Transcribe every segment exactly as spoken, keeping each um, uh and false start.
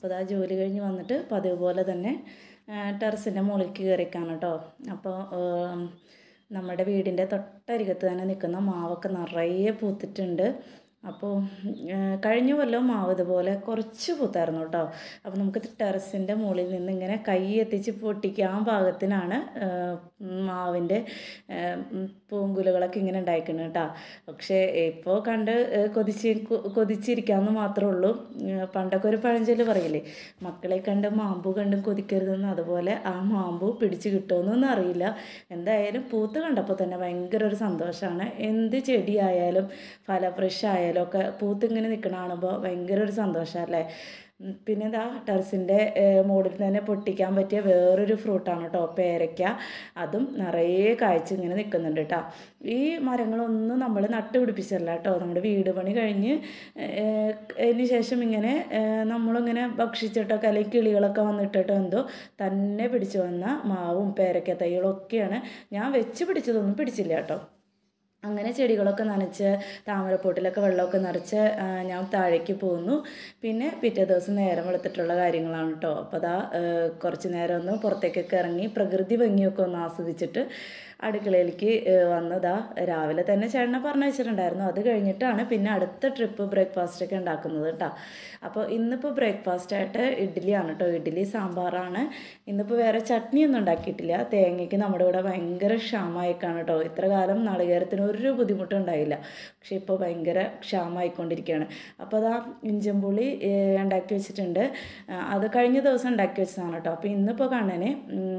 അപ്പോൾ ആ ജോലി കഴിഞ്ഞ് വന്നിട്ട് പതിവ് പോലെ തന്നെ ടെറസിൻ്റെ മുകളിലേക്ക് കയറിക്കാണ് കേട്ടോ. അപ്പോൾ നമ്മുടെ വീടിൻ്റെ തൊട്ടരികത്ത് തന്നെ നിൽക്കുന്ന മാവൊക്കെ നിറയെ പൂത്തിട്ടുണ്ട്. അപ്പോൾ കഴിഞ്ഞ കൊല്ലം മാവ് ഇതുപോലെ കുറച്ച് പൂത്തായിരുന്നു കേട്ടോ. അപ്പോൾ നമുക്ക് ടെറസിൻ്റെ മുകളിൽ നിന്ന് ഇങ്ങനെ കൈ എത്തിച്ച് പൊട്ടിക്കാൻ പാകത്തിനാണ് മാവിൻ്റെ പൂങ്കുലകളൊക്കെ ഇങ്ങനെ ഉണ്ടായിക്കുന്നത് കേട്ടോ. പക്ഷേ ഇപ്പോൾ കണ്ട് കൊതിച്ച് കൊതിച്ചിരിക്കാമെന്ന് മാത്രമേ ഉള്ളൂ. പണ്ടൊക്കെ ഒരു പഴഞ്ചൊല്ല് പറയില്ലേ, മക്കളെ കണ്ട് മാമ്പൂ കണ്ടും കൊതിക്കരുതെന്ന്, അതുപോലെ ആ മാമ്പൂ പിടിച്ച് കിട്ടുമെന്നൊന്നും അറിയില്ല. എന്തായാലും പൂത്ത് കണ്ടപ്പോൾ തന്നെ ഭയങ്കര ഒരു സന്തോഷമാണ്. എന്ത് ചെടിയായാലും ഫലവൃക്ഷമായാലും ഒക്കെ പൂത്തിങ്ങനെ നിൽക്കണ കാണുമ്പോൾ ഭയങ്കര ഒരു സന്തോഷമല്ലേ. പിന്നെ ഇതാ ടെറസിൻ്റെ മുകളിൽ തന്നെ പൊട്ടിക്കാൻ പറ്റിയ വേറൊരു ഫ്രൂട്ടാണ് കേട്ടോ, പേരയ്ക്ക. അതും നിറയെ കായ്ച്ച് ഇങ്ങനെ നിൽക്കുന്നുണ്ട് കേട്ടോ. ഈ മരങ്ങളൊന്നും നമ്മൾ നട്ടുപിടിപ്പിച്ചല്ല കേട്ടോ. നമ്മുടെ വീട് പണി കഴിഞ്ഞ് അതിന് ശേഷം ഇങ്ങനെ നമ്മളിങ്ങനെ ഭക്ഷിച്ചിട്ടൊക്കെ അല്ലെങ്കിൽ കിളികളൊക്കെ വന്നിട്ടിട്ടോ എന്തോ തന്നെ പിടിച്ചു വന്ന മാവും പേരയ്ക്ക തൈകളൊക്കെയാണ്. ഞാൻ വെച്ച് പിടിച്ചതൊന്നും പിടിച്ചില്ല കേട്ടോ. അങ്ങനെ ചെടികളൊക്കെ നനച്ച് താമരപ്പൊട്ടിലൊക്കെ വെള്ളമൊക്കെ നിറച്ച് ഞാൻ താഴേക്ക് പോന്നു. പിന്നെ പിറ്റേ ദിവസം നേരം വെളുത്തിട്ടുള്ള കാര്യങ്ങളാണ് കേട്ടോ. അപ്പോൾ അതാ കുറച്ച് നേരം ഒന്ന് പുറത്തേക്കൊക്കെ ഇറങ്ങി പ്രകൃതി ഭംഗിയൊക്കെ ഒന്ന് ആസ്വദിച്ചിട്ട് അടുക്കളയിലേക്ക് വന്നതാ. രാവിലെ തന്നെ ചേട്ടനെ പറഞ്ഞയച്ചിട്ടുണ്ടായിരുന്നു. അത് കഴിഞ്ഞിട്ടാണ് പിന്നെ അടുത്ത ട്രിപ്പ് ബ്രേക്ക്ഫാസ്റ്റൊക്കെ ഉണ്ടാക്കുന്നത് കേട്ടോ. അപ്പോൾ ഇന്നിപ്പോൾ ബ്രേക്ക്ഫാസ്റ്റായിട്ട് ഇഡ്ഡലിയാണ് കേട്ടോ. ഇഡ്ഡലി സാമ്പാറാണ്. ഇന്നിപ്പോൾ വേറെ ചട്നിയൊന്നും ഉണ്ടാക്കിയിട്ടില്ല. തേങ്ങയ്ക്ക് നമ്മുടെ ഇവിടെ ഭയങ്കര ക്ഷാമമായിക്കാണ് കേട്ടോ. ഇത്ര കാലം നാളികേരത്തിന് ഒരു ബുദ്ധിമുട്ടും ഉണ്ടായില്ല. പക്ഷേ ഇപ്പോൾ ഭയങ്കര ക്ഷാമമായിക്കൊണ്ടിരിക്കുകയാണ്. അപ്പോൾ അതാ ഇഞ്ചമ്പുളി ഉണ്ടാക്കി വെച്ചിട്ടുണ്ട്. അത് കഴിഞ്ഞ ദിവസം ഉണ്ടാക്കി വെച്ചതാണ് കേട്ടോ. അപ്പോൾ ഇന്നിപ്പോൾ കാണാൻ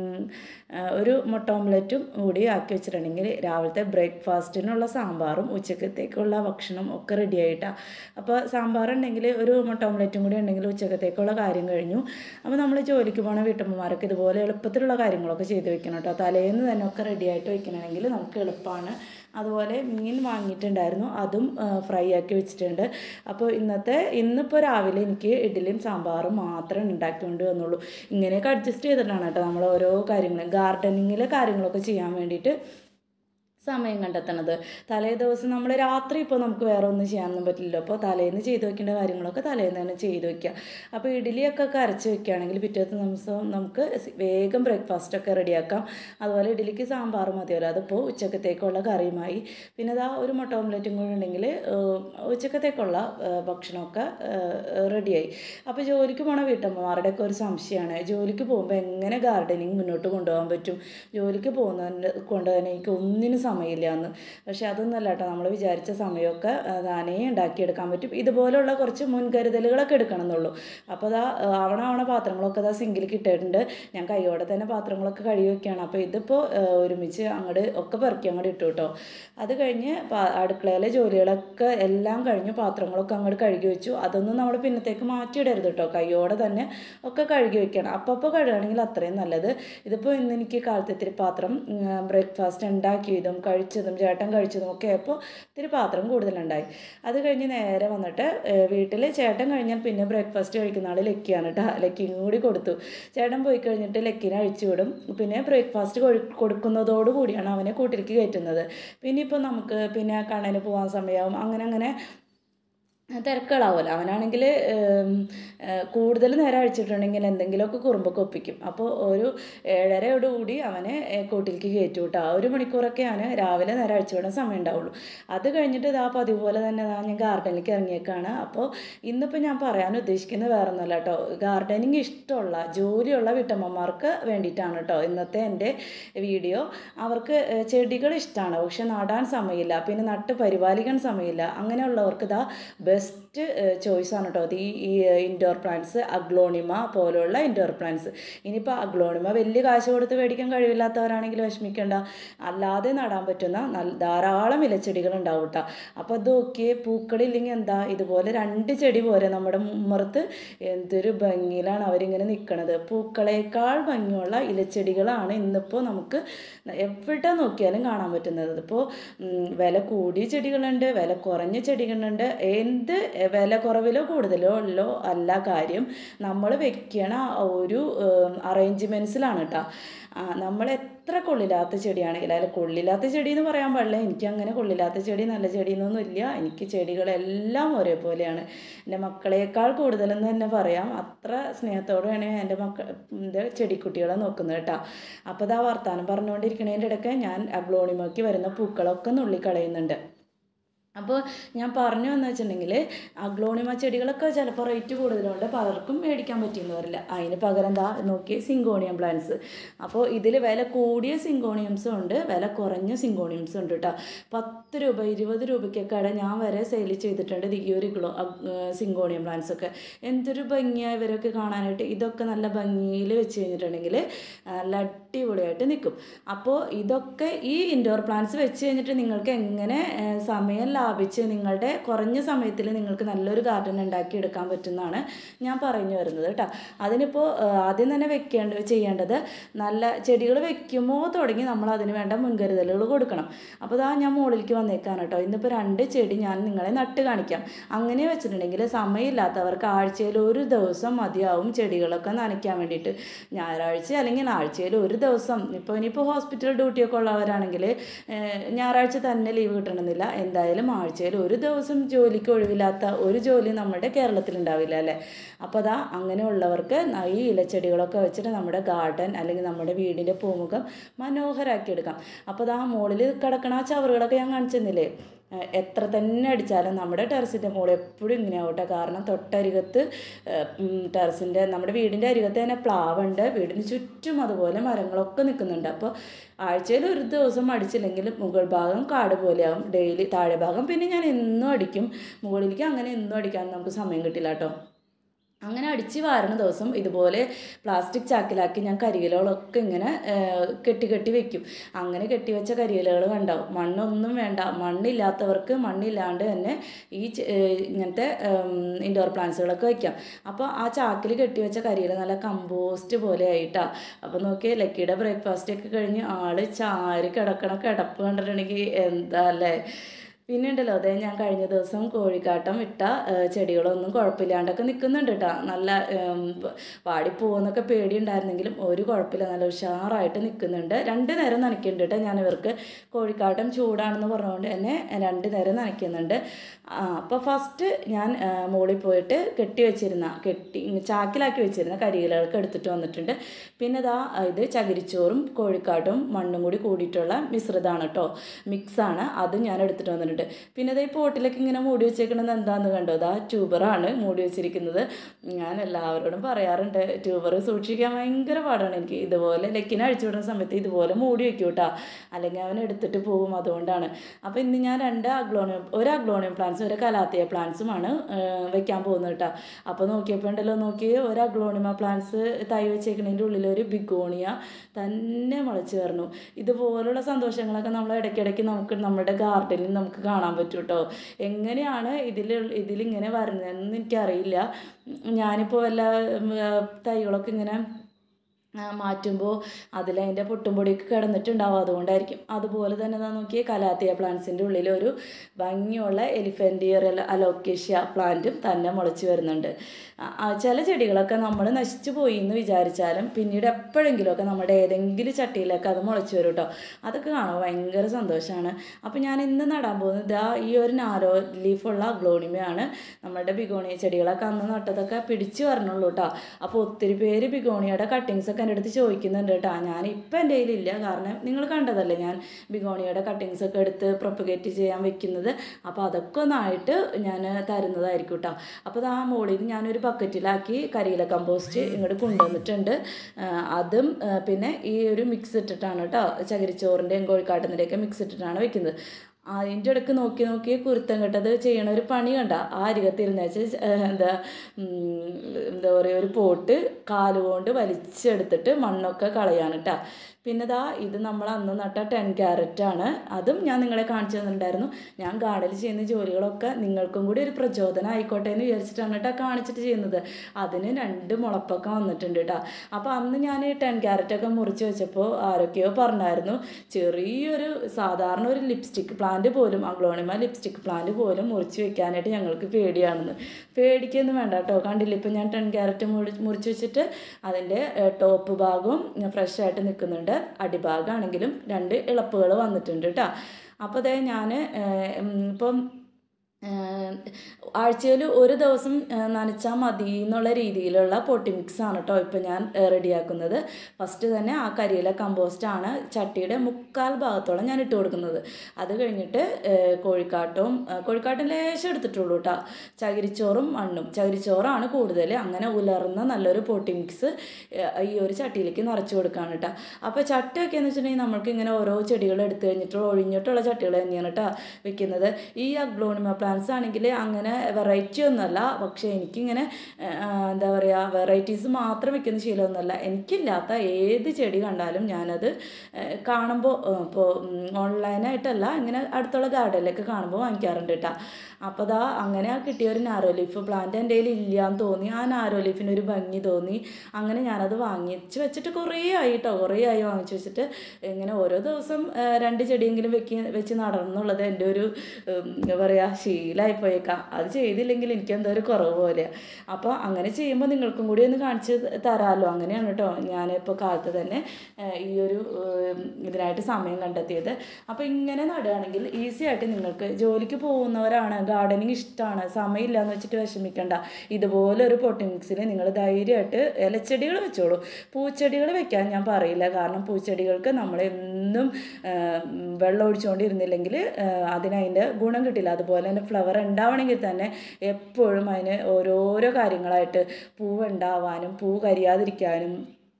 ഒരു മുട്ട ഓംലെറ്റും കൂടി ആക്കി വെച്ചിട്ടുണ്ടെങ്കിൽ രാവിലത്തെ ബ്രേക്ക്ഫാസ്റ്റിനുള്ള സാമ്പാറും ഉച്ചക്കത്തേക്കുള്ള ഭക്ഷണം ഒക്കെ റെഡി ആയിട്ടാണ്. അപ്പോൾ സാമ്പാറുണ്ടെങ്കിൽ ഒരു മുട്ട ഓംലെറ്റും കൂടി ഉണ്ടെങ്കിൽ ഉച്ചക്കത്തേക്കുള്ള കാര്യം കഴിഞ്ഞു. അപ്പോൾ നമ്മൾ ജോലിക്ക് പോകുന്ന വീട്ടമ്മമാർക്ക് ഇതുപോലെ എളുപ്പത്തിലുള്ള കാര്യങ്ങളൊക്കെ ചെയ്ത് വെക്കണം കേട്ടോ. തലേന്ന് തന്നെ ഒക്കെ റെഡി ആയിട്ട് വെക്കണമെങ്കിൽ നമുക്ക് എളുപ്പമാണ്. അതുപോലെ മീൻ വാങ്ങിയിട്ടുണ്ടായിരുന്നു, അതും ഫ്രൈ ആക്കി വെച്ചിട്ടുണ്ട്. അപ്പോൾ ഇന്നത്തെ ഇന്നിപ്പോൾ രാവിലെ എനിക്ക് ഇഡ്ഡലിയും സാമ്പാറും മാത്രമേ ഉണ്ടാക്കിക്കൊണ്ട് വന്നുള്ളൂ. ഇങ്ങനെയൊക്കെ അഡ്ജസ്റ്റ് ചെയ്തിട്ടാണ് കേട്ടോ നമ്മൾ ഓരോ കാര്യങ്ങളും ഗാർഡനിങ്ങിലെ കാര്യങ്ങളൊക്കെ ചെയ്യാൻ വേണ്ടിയിട്ട് സമയം കണ്ടെത്തണത്. തലേ ദിവസം നമ്മൾ രാത്രി ഇപ്പോൾ നമുക്ക് വേറെ ഒന്നും ചെയ്യാനൊന്നും പറ്റില്ലല്ലോ. അപ്പോൾ തലേന്ന് ചെയ്ത് വെക്കേണ്ട കാര്യങ്ങളൊക്കെ തലേന്ന് തന്നെ ചെയ്ത് വയ്ക്കുക. അപ്പോൾ ഇഡ്ഡലിയൊക്കെ അരച്ച് വെക്കുകയാണെങ്കിൽ പിറ്റേത്തെ ദിവസം നമുക്ക് വേഗം ബ്രേക്ക്ഫാസ്റ്റൊക്കെ റെഡിയാക്കാം. അതുപോലെ ഇഡ്ഡലിക്ക് സാമ്പാർ മതിയല്ലോ, അതിപ്പോൾ ഉച്ചക്കത്തേക്കുള്ള കറിയുമായി. പിന്നെ അതാ ഒരു മുട്ട ഓംലെറ്റും കൂടി ഉണ്ടെങ്കിൽ ഉച്ചക്കത്തേക്കുള്ള ഭക്ഷണമൊക്കെ റെഡിയായി. അപ്പോൾ ജോലിക്ക് പോണ വീട്ടമ്മമാരുടെയൊക്കെ ഒരു സംശയമാണ്, ജോലിക്ക് പോകുമ്പോൾ എങ്ങനെ ഗാർഡനിങ് മുന്നോട്ട് കൊണ്ടുപോകാൻ പറ്റും, ജോലിക്ക് പോകുന്നതിൻ്റെ കൊണ്ട് തന്നെ എനിക്ക് ഒന്നിനും സമയമില്ല എന്ന്. പക്ഷെ അതൊന്നുമല്ല കേട്ടോ, നമ്മൾ വിചാരിച്ച സമയമൊക്കെ താനേ ഉണ്ടാക്കിയെടുക്കാൻ പറ്റും. ഇതുപോലുള്ള കുറച്ച് മുൻകരുതലുകളൊക്കെ എടുക്കണം എന്നുള്ളൂ. അപ്പോൾ അതാ ആവണ ആവണ പാത്രങ്ങളൊക്കെ അതാ സിങ്കിലേക്ക് ഇട്ടിട്ടുണ്ട്. ഞാൻ കൈയോടെ തന്നെ പാത്രങ്ങളൊക്കെ കഴുകി വയ്ക്കുകയാണ്. അപ്പോൾ ഇതിപ്പോൾ ഒരുമിച്ച് അങ്ങോട്ട് ഒക്കെ പെറുക്കി അങ്ങോട്ട് ഇട്ടു കേട്ടോ. അത് കഴിഞ്ഞ് അടുക്കളയിലെ ജോലികളൊക്കെ എല്ലാം കഴിഞ്ഞു, പാത്രങ്ങളൊക്കെ അങ്ങോട്ട് കഴുകി വെച്ചു. അതൊന്നും നമ്മൾ പിന്നത്തേക്ക് മാറ്റിയിടരുത് കേട്ടോ, കൈയോടെ തന്നെ ഒക്കെ കഴുകി വയ്ക്കണം. അപ്പോൾ അപ്പോൾ കഴുകുകയാണെങ്കിൽ അത്രയും നല്ലത്. ഇതിപ്പോൾ ഇന്ന് എനിക്ക് കാലത്ത് ഇത്തിരി പാത്രം ബ്രേക്ക്ഫാസ്റ്റ് ഉണ്ടാക്കിയതും കഴിച്ചതും ചേട്ടൻ കഴിച്ചതും ഒക്കെ അപ്പോൾ ഇത്തിരി പാത്രം കൂടുതലുണ്ടായി. അത് കഴിഞ്ഞ് നേരെ വന്നിട്ട് വീട്ടിൽ ചേട്ടൻ കഴിഞ്ഞാൽ പിന്നെ ബ്രേക്ക്ഫാസ്റ്റ് കഴിക്കുന്ന ആൾ ലക്കിയാണ് കേട്ടോ. ലക്കിയും കൂടി കൊടുത്തു. ചേട്ടൻ പോയി കഴിഞ്ഞിട്ട് ലക്കിനെ അഴിച്ചു വിടും. പിന്നെ ബ്രേക്ക്ഫാസ്റ്റ് കൊടുക്കുന്നതോടു കൂടിയാണ് അവനെ കൂട്ടിലേക്ക് കയറ്റുന്നത്. പിന്നെ ഇപ്പോൾ നമുക്ക് പിന്നെ കണ്ണന് പോകാൻ സമയമാവും. അങ്ങനെ അങ്ങനെ തിരക്കുകളാവുമല്ലോ. അവനാണെങ്കിൽ കൂടുതൽ നേരം അഴിച്ചിട്ടുണ്ടെങ്കിൽ എന്തെങ്കിലുമൊക്കെ കുറുമ്പൊക്കെ ഒപ്പിക്കും. അപ്പോൾ ഒരു ഏഴരയോടുകൂടി അവനെ കൂട്ടിലേക്ക് കയറ്റി വിട്ടാൽ ഒരു മണിക്കൂറൊക്കെ അവന് രാവിലെ നേരം അഴിച്ചു വിടാൻ സമയം ഉണ്ടാവുള്ളൂ. അത് കഴിഞ്ഞിട്ട് ഇതാ പതിവ് പോലെ തന്നെ ഞാൻ ഗാർഡനിലേക്ക് ഇറങ്ങിയേക്കാണ്. അപ്പോൾ ഇന്നിപ്പോൾ ഞാൻ പറയാൻ ഉദ്ദേശിക്കുന്നത് വേറെ ഒന്നുമല്ല കേട്ടോ, ഗാർഡനിങ് ഇഷ്ടമുള്ള ജോലിയുള്ള വീട്ടമ്മമാർക്ക് വേണ്ടിയിട്ടാണ് കേട്ടോ ഇന്നത്തെ എൻ്റെ വീഡിയോ. അവർക്ക് ചെടികൾ ഇഷ്ടമാണ്, പക്ഷെ നടാൻ സമയമില്ല, പിന്നെ നട്ട് പരിപാലിക്കാൻ സമയമില്ല. അങ്ങനെയുള്ളവർക്ക് ഇതാ ബെസ്റ്റ് ചോയ്സാണ് കേട്ടോ അത് ഈ ഇൻഡോർ പ്ലാന്റ്സ്, അഗ്ലോണിമ പോലുള്ള ഇൻഡോർ പ്ലാന്റ്സ്. ഇനിയിപ്പോൾ അഗ്ലോണിമ വലിയ കാശ് കൊടുത്ത് മേടിക്കാൻ കഴിവില്ലാത്തവരാണെങ്കിൽ വിഷമിക്കേണ്ട, അല്ലാതെ നടാൻ പറ്റുന്ന നല്ല ധാരാളം ഇലച്ചെടികൾ ഉണ്ടാവും കേട്ടോ. അപ്പോൾ അതൊക്കെ പൂക്കളില്ലെങ്കിൽ എന്താ, ഇതുപോലെ രണ്ട് ചെടി പോരെ നമ്മുടെ ഉമ്മറത്ത് എന്തൊരു ഭംഗിയിലാണ് അവരിങ്ങനെ നിൽക്കണത്. പൂക്കളേക്കാൾ ഭംഗിയുള്ള ഇലച്ചെടികളാണ് ഇന്നിപ്പോൾ നമുക്ക് എവിടെ നോക്കിയാലും കാണാൻ പറ്റുന്നത്. ഇപ്പോൾ വില കൂടിയ ചെടികളുണ്ട്, വില കുറഞ്ഞ ചെടികളുണ്ട്, എന്ത് വില കുറവിലോ കൂടുതലോ ഉള്ളോ അല്ല കാര്യം, നമ്മൾ വെക്കണ ഒരു അറേഞ്ച്മെൻറ്റ്സിലാണ് കേട്ടോ. നമ്മൾ എത്ര കൊള്ളില്ലാത്ത ചെടിയാണെങ്കിൽ, അല്ല കൊള്ളില്ലാത്ത ചെടി എന്ന് പറയാൻ പാടില്ല, എനിക്കങ്ങനെ കൊള്ളില്ലാത്ത ചെടി നല്ല ചെടി എന്നൊന്നും ഇല്ല. എനിക്ക് ചെടികളെല്ലാം ഒരേപോലെയാണ്. എൻ്റെ മക്കളേക്കാൾ കൂടുതലെന്ന് തന്നെ പറയാം. അത്ര സ്നേഹത്തോടെയാണ് എൻ്റെ മക്കൾ എൻ്റെ ചെടിക്കുട്ടികളെ നോക്കുന്നത് കേട്ടോ. അപ്പോൾ ഇതാ വർത്താനം പറഞ്ഞുകൊണ്ടിരിക്കണതിൻ്റെ ഇടയ്ക്ക് ഞാൻ അഗ്ലോണിമയ്ക്ക് വരുന്ന പൂക്കളൊക്കെ നുള്ളിക്കളയുന്നുണ്ട്. അപ്പോൾ ഞാൻ പറഞ്ഞു എന്ന് വെച്ചിട്ടുണ്ടെങ്കിൽ അഗ്ലോണിമ ചെടികളൊക്കെ ചിലപ്പോൾ റേറ്റ് കൂടുതലുണ്ട്, പലർക്കും മേടിക്കാൻ പറ്റിയെന്ന് വരില്ല. അതിന് പകരം എന്താ നോക്കി സിങ്കോണിയം പ്ലാന്റ്സ്. അപ്പോൾ ഇതിൽ വില കൂടിയ സിങ്കോണിയംസും ഉണ്ട്, വില കുറഞ്ഞ സിങ്കോണിയംസും ഉണ്ട് കേട്ടോ. പത്ത് രൂപ ഇരുപത് രൂപയ്ക്കൊക്കെ ഞാൻ വരെ സെയിൽ ചെയ്തിട്ടുണ്ട് ഈ ഒരു ഗ്ലോ സിങ്കോണിയം പ്ലാന്റ്സ് ഒക്കെ. എന്തൊരു ഭംഗിയായി ഇവരൊക്കെ കാണാനായിട്ട്. ഇതൊക്കെ നല്ല ഭംഗിയിൽ വെച്ച് കഴിഞ്ഞിട്ടുണ്ടെങ്കിൽ നല്ല അടിപൊളിയായിട്ട് നിൽക്കും. അപ്പോൾ ഇതൊക്കെ ഈ ഇൻഡോർ പ്ലാന്റ്സ് വെച്ച് കഴിഞ്ഞിട്ട് നിങ്ങൾക്ക് എങ്ങനെ സമയം ലാഭിച്ച് നിങ്ങളുടെ കുറഞ്ഞ സമയത്തിൽ നിങ്ങൾക്ക് നല്ലൊരു ഗാർഡൻ ഉണ്ടാക്കിയെടുക്കാൻ പറ്റുന്നതാണ് ഞാൻ പറഞ്ഞു വരുന്നത് കേട്ടോ. അതിനിപ്പോൾ ആദ്യം തന്നെ വെക്കേണ്ട ചെയ്യേണ്ടത് നല്ല ചെടികൾ വെക്കുമ്പോൾ തുടങ്ങി നമ്മൾ അതിന് വേണ്ട മുൻകരുതലുകൾ കൊടുക്കണം. അപ്പോൾ ഇതാ ഞാൻ മുകളിലേക്ക് വന്നേക്കാണ് കേട്ടോ. ഇന്നിപ്പോൾ രണ്ട് ചെടി ഞാൻ നിങ്ങളെ നട്ട് കാണിക്കാം. അങ്ങനെ വെച്ചിട്ടുണ്ടെങ്കിൽ സമയമില്ലാത്തവർക്ക് ആഴ്ചയിൽ ഒരു ദിവസം മതിയാവും ചെടികളൊക്കെ നനയ്ക്കാൻ വേണ്ടിയിട്ട്. ഞായറാഴ്ച അല്ലെങ്കിൽ ആഴ്ചയിൽ ഒരു ദിവസം, ഇപ്പോൾ ഇനിയിപ്പോൾ ഹോസ്പിറ്റൽ ഡ്യൂട്ടിയൊക്കെ ഉള്ളവരാണെങ്കിൽ ഞായറാഴ്ച തന്നെ ലീവ് കിട്ടണമെന്നില്ല. എന്തായാലും ആഴ്ചയിൽ ഒരു ദിവസം ജോലിക്ക് ഒഴിവില്ലാത്ത ഒരു ജോലി നമ്മുടെ കേരളത്തിൽ ഉണ്ടാവില്ല അല്ലേ. അപ്പോൾ അതാ അങ്ങനെയുള്ളവർക്ക് ഈ ഇലച്ചെടികളൊക്കെ വെച്ചിട്ട് നമ്മുടെ ഗാർഡൻ അല്ലെങ്കിൽ നമ്മുടെ വീടിൻ്റെ പൂമുഖം മനോഹരമാക്കി എടുക്കാം. അപ്പോൾ അതാ മുകളിൽ കിടക്കണ ആ ചവറുകളൊക്കെ ഞാൻ കാണിച്ചെന്നില്ലേ, എത്ര തന്നെ അടിച്ചാലും നമ്മുടെ ടെറസിൻ്റെ മുകളിൽ എപ്പോഴും ഇങ്ങനെ ആവട്ടെ. കാരണം തൊട്ടരികത്ത് ടെറസിൻ്റെ നമ്മുടെ വീടിൻ്റെ അരികത്ത് തന്നെ പ്ലാവുണ്ട്, വീടിന് ചുറ്റും അതുപോലെ മരങ്ങളൊക്കെ നിൽക്കുന്നുണ്ട്. അപ്പോൾ ആഴ്ചയിൽ ഒരു ദിവസം അടിച്ചില്ലെങ്കിൽ മുകൾ ഭാഗം കാട് പോലെയാവും. ഡെയിലി താഴെ ഭാഗം പിന്നെ ഞാൻ എന്നും അടിക്കും, മുകളിലേക്ക് അങ്ങനെ എന്നും അടിക്കാൻ നമുക്ക് സമയം കിട്ടില്ല കേട്ടോ. അങ്ങനെ അടിച്ച് വാരണ ദിവസം ഇതുപോലെ പ്ലാസ്റ്റിക് ചാക്കിലാക്കി ഞാൻ കരിയിലകളൊക്കെ ഇങ്ങനെ കെട്ടി കെട്ടി വെക്കും. അങ്ങനെ കെട്ടി വെച്ച കരിയിലകൾ കണ്ടാവും. മണ്ണൊന്നും വേണ്ട, മണ്ണില്ലാത്തവർക്ക് മണ്ണില്ലാണ്ട് തന്നെ ഈ ഇങ്ങനത്തെ ഇൻഡോർ പ്ലാന്റ്സുകളൊക്കെ വയ്ക്കാം. അപ്പോൾ ആ ചാക്കിൽ കെട്ടി വെച്ച കരിയില നല്ല കമ്പോസ്റ്റ് പോലെ ആയിട്ടാണ്. അപ്പോൾ നോക്കിയേ, ലക്കിയുടെ ബ്രേക്ക്ഫാസ്റ്റൊക്കെ കഴിഞ്ഞ് ആൾ ചാരി കിടക്കണ കിടപ്പ് കണ്ടിട്ടുണ്ടെങ്കിൽ എന്താ അല്ലേ. പിന്നെ ഉണ്ടല്ലോ, അതേ ഞാൻ കഴിഞ്ഞ ദിവസം കോഴിക്കാട്ടം ഇട്ട ചെടികളൊന്നും കുഴപ്പമില്ലാണ്ടൊക്കെ നിൽക്കുന്നുണ്ട് കേട്ടോ. നല്ല വാടിപ്പോകുന്നൊക്കെ പേടിയുണ്ടായിരുന്നെങ്കിലും ഒരു കുഴപ്പമില്ല, നല്ല ഉഷാറായിട്ട് നിൽക്കുന്നുണ്ട്. രണ്ട് നേരം നനയ്ക്കുന്നുണ്ട് കേട്ടോ. ഞാൻ ഇവർക്ക് കോഴിക്കാട്ടം ചൂടാണെന്ന് പറഞ്ഞുകൊണ്ട് തന്നെ രണ്ട് നേരം നനയ്ക്കുന്നുണ്ട്. അപ്പോൾ ഫസ്റ്റ് ഞാൻ മുകളിൽ പോയിട്ട് കെട്ടി വെച്ചിരുന്ന കെട്ടി ചാക്കിലാക്കി വെച്ചിരുന്ന കരിയിലകൾക്ക് എടുത്തിട്ട് വന്നിട്ടുണ്ട്. പിന്നെ ഇതാ ഇത് ചകിരിച്ചോറും കോഴിക്കാട്ടും മണ്ണും കൂടി കൂടിയിട്ടുള്ള മിശ്രിതമാണ് കേട്ടോ, മിക്സാണ്. അത് ഞാൻ എടുത്തിട്ട് വന്നിട്ടുണ്ട്. പിന്നെ ഇതാ ഈ പോട്ടിലൊക്കെ ഇങ്ങനെ മൂടി വെച്ചേക്കണത് എന്താണെന്ന് കണ്ടോ, അതാ ട്യൂബറാണ് മൂടി വെച്ചിരിക്കുന്നത്. ഞാൻ എല്ലാവരോടും പറയാറുണ്ട്, ട്യൂബർ സൂക്ഷിക്കാൻ ഭയങ്കര പാടാണ് എനിക്ക്. ഇതുപോലെ ലെക്കിനെ അഴിച്ചു വിടുന്ന സമയത്ത് ഇതുപോലെ മൂടി വെക്കും കേട്ടോ, അല്ലെങ്കിൽ അവൻ എടുത്തിട്ട് പോകും. അതുകൊണ്ടാണ്. അപ്പോൾ ഇന്ന് ഞാൻ രണ്ട് അഗ്ലോണിയം ഒരു അഗ്ലോണിയം പ്ലാന്റ്സും ഒരു കലാത്തിയ പ്ലാന്റ്സുമാണ് വെക്കാൻ പോകുന്നത് കേട്ടോ. അപ്പോൾ നോക്കിയപ്പോൾ ഉണ്ടല്ലോ, നോക്കി ഒരു അഗ്ലോണിമ പ്ലാന്റ്സ് തൈ വെച്ചേക്കുന്നതിൻ്റെ ഉള്ളിലൊരു ബിഗോണിയ തന്നെ മുളച്ച് കയറുന്നു. ഇതുപോലുള്ള സന്തോഷങ്ങളൊക്കെ നമ്മൾ ഇടയ്ക്കിടയ്ക്ക് നമുക്ക് നമ്മുടെ ഗാർഡനിൽ നമുക്ക് കാണാൻ പറ്റും കേട്ടോ. എങ്ങനെയാണ് ഇതിൽ ഇതിലിങ്ങനെ വരുന്നതെന്ന് എനിക്കറിയില്ല. ഞാനിപ്പോൾ വല്ല തൈകളൊക്കെ ഇങ്ങനെ മാറ്റുമ്പോൾ അതിലതിൻ്റെ പൊട്ടും പൊടിയൊക്കെ കിടന്നിട്ടുണ്ടാവും, അതുകൊണ്ടായിരിക്കും. അതുപോലെ തന്നെ എന്താ നോക്കിയേ, കലാത്തിയ പ്ലാന്റ്സിൻ്റെ ഉള്ളിൽ ഒരു ഭംഗിയുള്ള എലിഫൻറ്റിയർ അലോക്കേഷ്യ പ്ലാന്റും തന്നെ മുളച്ച് വരുന്നുണ്ട്. ചില ചെടികളൊക്കെ നമ്മൾ നശിച്ചു പോയി എന്ന് വിചാരിച്ചാലും പിന്നീട് എപ്പോഴെങ്കിലുമൊക്കെ നമ്മുടെ ഏതെങ്കിലും ചട്ടിയിലൊക്കെ അത് മുളച്ച് വരും കേട്ടോ. അതൊക്കെ കാണുമ്പോൾ ഭയങ്കര സന്തോഷമാണ്. അപ്പോൾ ഞാൻ ഇന്ന് നടാൻ പോകുന്നത് ഇതാ ഈ ഒരു നാരോ ലീഫുള്ള അഗ്ലോണിമയാണ്. നമ്മുടെ ബിഗോണിയ ചെടികളൊക്കെ അന്ന് നട്ടതൊക്കെ പിടിച്ച് വരണുള്ളൂ കേട്ടോ. അപ്പോൾ ഒത്തിരി പേര് ബിഗോണിയയുടെ കട്ടിങ്സൊക്കെ എൻ്റെ അടുത്ത് ചോദിക്കുന്നുണ്ട് കേട്ടോ. ഞാൻ ഇപ്പം എൻ്റെ കയ്യിലില്ല, കാരണം നിങ്ങൾ കണ്ടതല്ലേ ഞാൻ ബിഗോണിയയുടെ കട്ടിങ്സൊക്കെ എടുത്ത് പ്രൊപ്പഗേറ്റ് ചെയ്യാൻ വെക്കുന്നത്. അപ്പോൾ അതൊക്കെ ഒന്നായിട്ട് ഞാൻ തരുന്നതായിരിക്കും കേട്ടോ. അപ്പോൾ ആ മുകളിൽ ഞാനൊരു ബക്കറ്റിലാക്കി കരിയില കമ്പോസ്റ്റ് ഇങ്ങോട്ട് കൊണ്ടുവന്നിട്ടുണ്ട്. അതും പിന്നെ ഈ ഒരു മിക്സ് ഇട്ടിട്ടാണ് കേട്ടോ, ചകിരിച്ചോറിൻ്റെയും കോഴിക്കാട്ടുന്നതിൻ്റെയൊക്കെ മിക്സ് ഇട്ടിട്ടാണ് വെക്കുന്നത്. അതിൻ്റെ ഇടയ്ക്ക് നോക്കി നോക്കി കുരുത്തം കെട്ടത് ചെയ്യണ ഒരു പണി കണ്ട, ആ അരികത്തിരുന്ന് വെച്ച് എന്താ എന്താ പറയുക, ഒരു പോട്ട് കാലുകൊണ്ട് വലിച്ചെടുത്തിട്ട് മണ്ണൊക്കെ കളയാണ് കേട്ടോ. പിന്നെ ദാ ഇത് നമ്മൾ അന്ന് നട്ട ടെൻ ക്യാരറ്റാണ്. അതും ഞാൻ നിങ്ങളെ കാണിച്ചു തന്നിട്ടുണ്ടായിരുന്നു. ഞാൻ ഗാർഡനിൽ ചെയ്യുന്ന ജോലികളൊക്കെ നിങ്ങൾക്കും കൂടി ഒരു പ്രചോദനം ആയിക്കോട്ടെ എന്ന് വിചാരിച്ചിട്ടാണ് കേട്ടോ കാണിച്ചിട്ട് ചെയ്യുന്നത്. അതിന് രണ്ട് മുളപ്പൊക്കെ വന്നിട്ടുണ്ട് കേട്ടോ. അപ്പോൾ അന്ന് ഞാൻ ടെൻ ക്യാരറ്റൊക്കെ മുറിച്ച് വെച്ചപ്പോൾ ആരൊക്കെയോ പറഞ്ഞായിരുന്നു, ചെറിയൊരു സാധാരണ ഒരു ലിപ്സ്റ്റിക് പ്ലാന്റ് പോലും, അഗ്ലോണിമ ലിപ്സ്റ്റിക് പ്ലാന്റ് പോലും മുറിച്ച് വെക്കാനായിട്ട് ഞങ്ങൾക്ക് പേടിയാണെന്ന്. പേടിക്കൊന്നും വേണ്ട കേട്ടോ. കണ്ടില്ല, ഇപ്പം ഞാൻ ടെൻ ക്യാരറ്റ് മുറി മുറിച്ച് വെച്ചിട്ട് അതിൻ്റെ ടോപ്പ് ഭാഗവും ഫ്രഷ് ആയിട്ട് നിൽക്കുന്നുണ്ട്. അടിഭാഗമാണെങ്കിലും രണ്ട് ഇളപ്പുകൾ വന്നിട്ടുണ്ട് കേട്ടോ. അപ്പോൾ അതേ ഞാൻ ഇപ്പം ആഴ്ചയിൽ ഒരു ദിവസം നനച്ചാൽ മതി എന്നുള്ള രീതിയിലുള്ള പൊട്ടി മിക്സാണ് കേട്ടോ ഇപ്പം ഞാൻ റെഡിയാക്കുന്നത്. ഫസ്റ്റ് തന്നെ ആ കരിയില കമ്പോസ്റ്റാണ് ചട്ടിയുടെ മുക്കാൽ ഭാഗത്തോളം ഞാൻ ഇട്ട് കൊടുക്കുന്നത്. അത് കഴിഞ്ഞിട്ട് കോഴിക്കാട്ടവും കോഴിക്കാട്ടും ലേശം എടുത്തിട്ടുള്ളൂ കേട്ടോ. ചകിരിച്ചോറും മണ്ണും, ചകിരിച്ചോറാണ് കൂടുതൽ. അങ്ങനെ ഉലർന്ന നല്ലൊരു പൊട്ടി മിക്സ് ഈ ഒരു ചട്ടിയിലേക്ക് നിറച്ച് കൊടുക്കുകയാണ് കേട്ടോ. അപ്പോൾ ചട്ടിയൊക്കെ എന്ന് വെച്ചിട്ടുണ്ടെങ്കിൽ നമ്മൾക്ക് ഇങ്ങനെ ഓരോ ചെടികൾ എടുത്തു കഴിഞ്ഞിട്ടുള്ള ഒഴിഞ്ഞിട്ടുള്ള ചട്ടികൾ തന്നെയാണ് കേട്ടോ വെക്കുന്നത്. ഈ അഗ്ലോണിമ പ്ലാന്റ്സ് ആണെങ്കിൽ അങ്ങനെ വെറൈറ്റി ഒന്നുമല്ല. പക്ഷേ എനിക്കിങ്ങനെ എന്താ പറയുക, വെറൈറ്റീസ് മാത്രം വെക്കുന്ന ശീലമൊന്നുമല്ല. എനിക്കില്ലാത്ത ഏത് ചെടി കണ്ടാലും ഞാനത് കാണുമ്പോൾ, ഇപ്പോൾ ഓൺലൈനായിട്ടല്ല, ഇങ്ങനെ അടുത്തുള്ള ഗാർഡനിലൊക്കെ കാണുമ്പോൾ വാങ്ങിക്കാറുണ്ട് കേട്ടോ. അപ്പോൾ അതാ അങ്ങനെ കിട്ടിയ ഒരു നാരോ ലീഫ് പ്ലാന്റ് എൻ്റെ കയ്യിൽ ഇല്ലയെന്ന് തോന്നി. ആ നാരോ ലീഫിന് ഒരു ഭംഗി തോന്നി. അങ്ങനെ ഞാനത് വാങ്ങിച്ച് വെച്ചിട്ട് കുറേ ആയി കേട്ടോ, കുറേ ആയി വാങ്ങിച്ച് വെച്ചിട്ട് ഇങ്ങനെ ഓരോ ദിവസം രണ്ട് ചെടിയെങ്കിലും വെക്കി വെച്ച് നടന്നുള്ളത് എൻ്റെ ഒരു എന്താ പറയുക ശീലമായിപ്പോയേക്കാം. അത് ചെയ്തില്ലെങ്കിൽ എനിക്ക് എന്തോ ഒരു കുറവ് പോലെയാണ്. അപ്പോൾ അങ്ങനെ ചെയ്യുമ്പോൾ നിങ്ങൾക്കും കൂടി ഒന്ന് കാണിച്ച് തരാമല്ലോ. അങ്ങനെയാണ് കേട്ടോ ഞാനിപ്പോൾ കാലത്ത് തന്നെ ഈ ഒരു ഇതിനായിട്ട് സമയം കണ്ടെത്തിയത്. അപ്പോൾ ഇങ്ങനെ നടുകയാണെങ്കിൽ ഈസി ആയിട്ട് നിങ്ങൾക്ക്, ജോലിക്ക് പോകുന്നവരാണ്, ഗാർഡനിങ് ഇഷ്ടമാണ്, സമയമില്ല എന്ന് വെച്ചിട്ട് വിഷമിക്കേണ്ട. ഇതുപോലെ ഒരു പൊട്ടി മിക്സിൽ നിങ്ങൾ ധൈര്യമായിട്ട് ഇലച്ചെടികൾ വെച്ചോളൂ. പൂച്ചെടികൾ വെക്കാൻ ഞാൻ പറയില്ല. കാരണം പൂച്ചെടികൾക്ക് നമ്മൾ എന്നും വെള്ളം ഒഴിച്ചുകൊണ്ടിരുന്നില്ലെങ്കിൽ അതിനതിൻ്റെ ഗുണം കിട്ടില്ല. അതുപോലെ തന്നെ ഫ്ലവർ ഉണ്ടാവണമെങ്കിൽ തന്നെ എപ്പോഴും അതിന് ഓരോരോ കാര്യങ്ങളായിട്ട് പൂവുണ്ടാവാനും പൂ കരിയാതിരിക്കാനും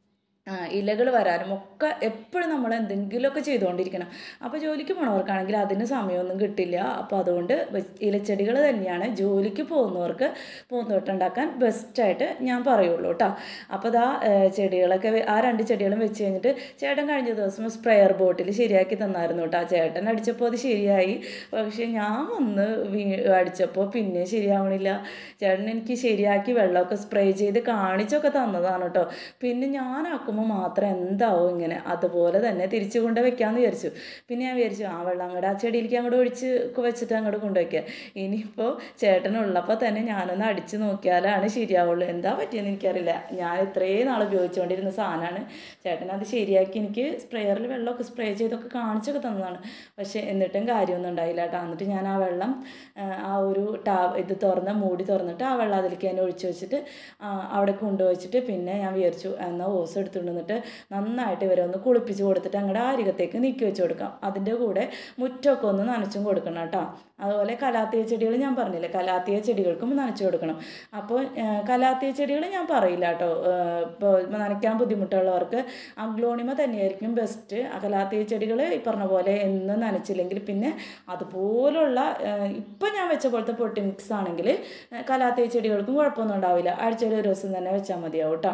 ഇലകൾ വരാനും ഒക്കെ എപ്പോഴും നമ്മൾ എന്തെങ്കിലുമൊക്കെ ചെയ്തുകൊണ്ടിരിക്കണം. അപ്പോൾ ജോലിക്ക് പോണവർക്കാണെങ്കിൽ അതിന് സമയമൊന്നും കിട്ടില്ല. അപ്പോൾ അതുകൊണ്ട് ഇലച്ചെടികൾ തന്നെയാണ് ജോലിക്ക് പോകുന്നവർക്ക് പൂന്തോട്ടം ഉണ്ടാക്കാൻ ബെസ്റ്റായിട്ട് ഞാൻ പറയുള്ളൂ കേട്ടോ. അപ്പോൾ അതാ ചെടികളൊക്കെ ആ രണ്ട് ചെടികളും വെച്ച് കഴിഞ്ഞിട്ട് ചേട്ടൻ കഴിഞ്ഞ ദിവസം സ്പ്രെയർ ബോട്ടിൽ ശരിയാക്കി തന്നായിരുന്നു കേട്ടോ. ചേട്ടൻ അടിച്ചപ്പോൾ അത് ശരിയായി. പക്ഷേ ഞാൻ വന്ന് അടിച്ചപ്പോൾ പിന്നെ ശരിയാവണില്ല. ചേട്ടൻ എനിക്ക് ശരിയാക്കി വെള്ളമൊക്കെ സ്പ്രേ ചെയ്ത് കാണിച്ചൊക്കെ തന്നതാണ് കേട്ടോ. പിന്നെ ഞാൻ ആക്കുമ്പോൾ മാത്രം എന്താവും ഇങ്ങനെ, അതുപോലെ തന്നെ തിരിച്ചു കൊണ്ട് വെക്കാമെന്ന് വിചാരിച്ചു. പിന്നെ ഞാൻ വിചാരിച്ചു ആ വെള്ളം അങ്ങോട്ട് ആ ചെടിയിലേക്ക് അങ്ങോട്ട് ഒഴിച്ച് വെച്ചിട്ട് അങ്ങോട്ട് കൊണ്ടുവയ്ക്കുക. ഇനിയിപ്പോൾ ചേട്ടനുള്ളപ്പോൾ തന്നെ ഞാനൊന്ന് അടിച്ച് നോക്കിയാലാണ് ശരിയാവുള്ളൂ. എന്താ പറ്റിയെന്ന് എനിക്കറിയില്ല. ഞാൻ ഇത്രയും നാൾ ഉപയോഗിച്ചുകൊണ്ടിരുന്ന സാധനമാണ്. ചേട്ടൻ അത് ശരിയാക്കി എനിക്ക് സ്പ്രെയറിൽ വെള്ളമൊക്കെ സ്പ്രേ ചെയ്തൊക്കെ കാണിച്ചൊക്കെ തന്നതാണ്. പക്ഷേ എന്നിട്ടും കാര്യമൊന്നും ഉണ്ടായില്ല കേട്ടോ. എന്നിട്ട് ഞാൻ ആ വെള്ളം ആ ഒരു ടാ ഇത് തുറന്ന് മൂടി തുറന്നിട്ട് ആ വെള്ളം അതിലേക്ക് തന്നെ ഒഴിച്ച് വെച്ചിട്ട് അവിടെ കൊണ്ടുവച്ചിട്ട് പിന്നെ ഞാൻ വിചാരിച്ചു എന്നാൽ ഓസ് എടുത്തുകൊണ്ട് വന്നിട്ട് നന്നായിട്ട് ഇവരെ ഒന്ന് കുളിപ്പിച്ച് കൊടുത്തിട്ട് അങ്ങോട്ട് അരികത്തേക്ക് നീക്കി വെച്ച് കൊടുക്കാം. അതിൻ്റെ കൂടെ മുറ്റമൊക്കെ ഒന്ന് നനച്ചും കൊടുക്കണം കേട്ടോ. അതുപോലെ കലാത്തിയ ചെടികൾ ഞാൻ പറഞ്ഞില്ലേ, കലാത്തിയ ചെടികൾക്കും നനച്ചു കൊടുക്കണം. അപ്പോൾ കലാത്തിയ ചെടികൾ ഞാൻ പറയില്ല കേട്ടോ. ഇപ്പോൾ നനയ്ക്കാൻ ബുദ്ധിമുട്ടുള്ളവർക്ക് അഗ്ലോണിമ തന്നെയായിരിക്കും ബെസ്റ്റ്. കലാത്തിയ ചെടികൾ ഈ പറഞ്ഞ പോലെ എന്ന് നനച്ചില്ലെങ്കിൽ പിന്നെ അതുപോലുള്ള ഇപ്പം ഞാൻ വെച്ച പോലത്തെ പൊട്ടി മിക്സ് ആണെങ്കിൽ കലാത്തിയ ചെടികൾക്കും കുഴപ്പമൊന്നും ഉണ്ടാവില്ല. ആഴ്ചയിൽ ഒരു ദിവസം തന്നെ വെച്ചാൽ മതിയാവും കേട്ടോ.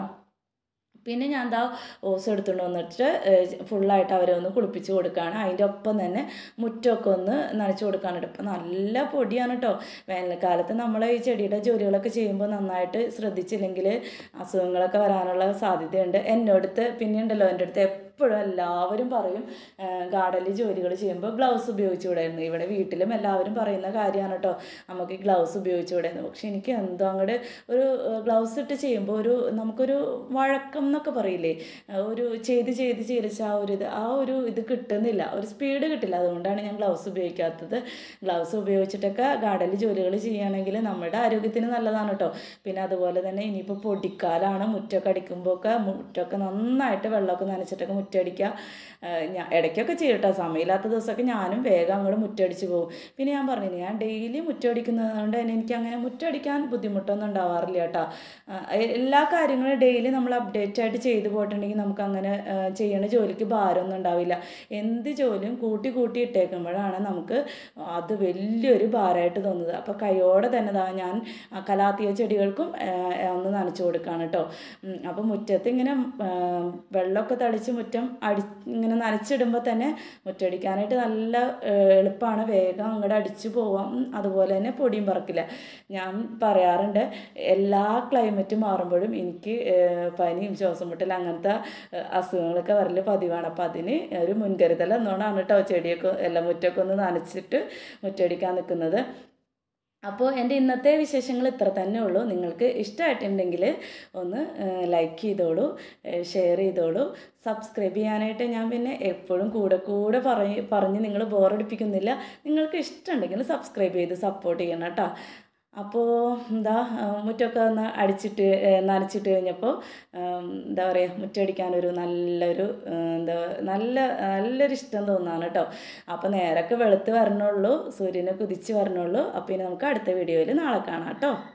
പിന്നെ ഞാൻ എന്താ ഓസ് എടുത്തുകൊണ്ട് വന്നിട്ട് ഫുള്ളായിട്ട് അവരെ ഒന്ന് കുളിപ്പിച്ച് കൊടുക്കുകയാണ്. അതിൻ്റെ ഒപ്പം തന്നെ മുറ്റമൊക്കെ ഒന്ന് നനച്ച് കൊടുക്കാനുണ്ട്. ഇപ്പം നല്ല പൊടിയാണ് കേട്ടോ. വേനൽക്കാലത്ത് നമ്മൾ ഈ ചെടിയുടെ ജോലികളൊക്കെ ചെയ്യുമ്പോൾ നന്നായിട്ട് ശ്രദ്ധിച്ചില്ലെങ്കിൽ അസുഖങ്ങളൊക്കെ വരാനുള്ള സാധ്യതയുണ്ട്. എന്നോടത്ത് പിന്നെ ഉണ്ടല്ലോ, എൻ്റെ അടുത്ത് എപ്പോഴും എല്ലാവരും പറയും ഗാർഡനിൽ ജോലികൾ ചെയ്യുമ്പോൾ ഗ്ലൗസ് ഉപയോഗിച്ച് വിടായിരുന്നു. ഇവിടെ വീട്ടിലും എല്ലാവരും പറയുന്ന കാര്യമാണ് കേട്ടോ, നമുക്ക് ഗ്ലൗസ് ഉപയോഗിച്ച് വിടായിരുന്നു. പക്ഷെ എനിക്ക് എന്തോ അങ്ങോട്ട് ഒരു ഗ്ലൗസ് ഇട്ട് ചെയ്യുമ്പോൾ ഒരു നമുക്കൊരു വഴക്കം എന്നൊക്കെ പറയില്ലേ, ഒരു ചെയ്ത് ചെയ്ത് ശീലിച്ച ആ ഒരു ഇത് ആ ഒരു ഇത് കിട്ടുന്നില്ല, ഒരു സ്പീഡ് കിട്ടില്ല. അതുകൊണ്ടാണ് ഞാൻ ഗ്ലൗസ് ഉപയോഗിക്കാത്തത്. ഗ്ലൗസ് ഉപയോഗിച്ചിട്ടൊക്കെ ഗാർഡനിൽ ജോലികൾ ചെയ്യുകയാണെങ്കിൽ നമ്മുടെ ആരോഗ്യത്തിന് നല്ലതാണ് കേട്ടോ. പിന്നെ അതുപോലെ തന്നെ ഇനിയിപ്പോൾ പൊടിക്കാലാണ്, മുറ്റമൊക്കെ അടിക്കുമ്പോൾ ഒക്കെ മുറ്റമൊക്കെ നന്നായിട്ട് വെള്ളമൊക്കെ നനച്ചിട്ടൊക്കെ മുറ്റടിക്കുക. ഞാൻ ഇടയ്ക്കൊക്കെ ചെയ്യും കേട്ടോ. സമയമില്ലാത്ത ദിവസമൊക്കെ ഞാനും വേഗം അങ്ങോട്ട് മുറ്റടിച്ച് പോകും. പിന്നെ ഞാൻ പറഞ്ഞില്ലേ, ഞാൻ ഡെയിലി മുറ്റടിക്കുന്നത് കൊണ്ട് തന്നെ എനിക്ക് അങ്ങനെ മുറ്റടിക്കാൻ ബുദ്ധിമുട്ടൊന്നും ഉണ്ടാവാറില്ല കേട്ടോ. എല്ലാ കാര്യങ്ങളും ഡെയിലി നമ്മൾ അപ്ഡേറ്റ് ആയിട്ട് ചെയ്തു പോയിട്ടുണ്ടെങ്കിൽ നമുക്ക് അങ്ങനെ ചെയ്യണ ജോലിക്ക് ഭാരമൊന്നും ഉണ്ടാവില്ല. എന്ത് ജോലിയും കൂട്ടി കൂട്ടി ഇട്ടേക്കുമ്പോഴാണ് നമുക്ക് അത് വലിയൊരു ഭാരമായിട്ട് തോന്നുന്നത്. അപ്പോൾ കൈയോടെ തന്നെ ദാ ഞാൻ കലാത്തിയ ചെടികൾക്കും ഒന്ന് നനച്ചു കൊടുക്കുകയാണ് കേട്ടോ. അപ്പോൾ മുറ്റത്ത് ഇങ്ങനെ വെള്ളമൊക്കെ തളിച്ച് മുറ്റം മുറ്റം അടി ഇങ്ങനെ നനച്ചിടുമ്പോൾ തന്നെ മുറ്റടിക്കാനായിട്ട് നല്ല എളുപ്പമാണ്, വേഗം അങ്ങോട്ട് അടിച്ചു പോവാം. അതുപോലെ തന്നെ പൊടിയും പറക്കില്ല. ഞാൻ പറയാറുണ്ട് എല്ലാ ക്ലൈമറ്റ് മാറുമ്പോഴും എനിക്ക് പനിയും ശ്വാസം മുട്ടൽ അങ്ങനത്തെ അസുഖങ്ങളൊക്കെ വരൽ പതിവാണ്. അപ്പോൾ അതിന് ഒരു മുൻകരുതൽ എന്നോണാണ് കേട്ടോ ചെടിയൊക്കെ എല്ലാം മുറ്റമൊക്കെ ഒന്ന് നനച്ചിട്ട് മുറ്റടിക്കാൻ നിൽക്കുന്നത്. അപ്പോൾ എൻ്റെ ഇന്നത്തെ വിശേഷങ്ങൾ ഇത്ര തന്നെ ഉള്ളൂ. നിങ്ങൾക്ക് ഇഷ്ടമായിട്ടുണ്ടെങ്കിൽ ഒന്ന് ലൈക്ക് ചെയ്തോളൂ, ഷെയർ ചെയ്തോളൂ, സബ്സ്ക്രൈബ് ചെയ്യാനായിട്ട് ഞാൻ പിന്നെ എപ്പോഴും കൂടെ കൂടെ പറഞ്ഞ് പറഞ്ഞ് നിങ്ങൾ ബോറടിപ്പിക്കുന്നില്ല. നിങ്ങൾക്ക് ഇഷ്ടമുണ്ടെങ്കിൽ സബ്സ്ക്രൈബ് ചെയ്ത് സപ്പോർട്ട് ചെയ്യണം കേട്ടോ. അപ്പോൾ എന്താ മുറ്റമൊക്കെ ഒന്ന് അടിച്ചിട്ട് നനച്ചിട്ട് കഴിഞ്ഞപ്പോൾ എന്താ പറയുക, മുറ്റടിക്കാനൊരു നല്ലൊരു എന്താ നല്ല നല്ലൊരു ഇഷ്ടം തോന്നാണ് കേട്ടോ. അപ്പോൾ നേരൊക്കെ വെളുത്ത് വരണുള്ളൂ, സൂര്യനെ കുതിച്ച് വരണുള്ളൂ. അപ്പോൾ ഇനി നമുക്ക് അടുത്ത വീഡിയോയിൽ നാളെ കാണാം കേട്ടോ.